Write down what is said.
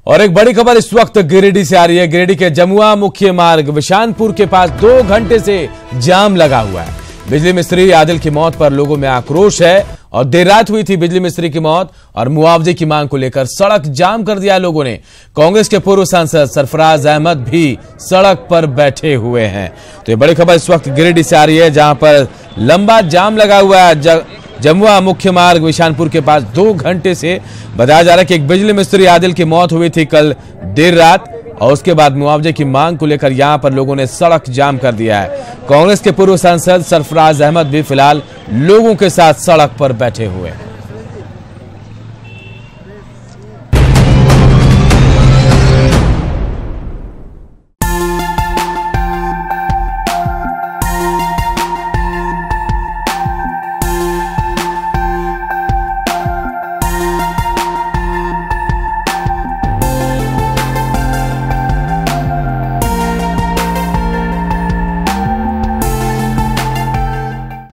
और एक बड़ी खबर इस वक्त गिरिडीह से आ रही है। गिरिडीह के जमुआ मुख्य मार्ग विशानपुर के पास 2 घंटे से जाम लगा हुआ है। बिजली मिस्त्री आदिल की मौत पर लोगों में आक्रोश है और देर रात हुई थी बिजली मिस्त्री की मौत और मुआवजे की मांग को लेकर सड़क जाम कर दिया लोगों ने। कांग्रेस के पूर्व सांसद सरफराज अहमद भी सड़क पर बैठे हुए हैं। तो ये बड़ी खबर इस वक्त गिरिडीह से आ रही है, जहां पर लंबा जाम लगा हुआ है। जमुआ मुख्य मार्ग विशानपुर के पास 2 घंटे से बताया जा रहा है कि एक बिजली मिस्त्री आदिल की मौत हुई थी कल देर रात और उसके बाद मुआवजे की मांग को लेकर यहां पर लोगों ने सड़क जाम कर दिया है। कांग्रेस के पूर्व सांसद सरफराज अहमद भी फिलहाल लोगों के साथ सड़क पर बैठे हुए हैं।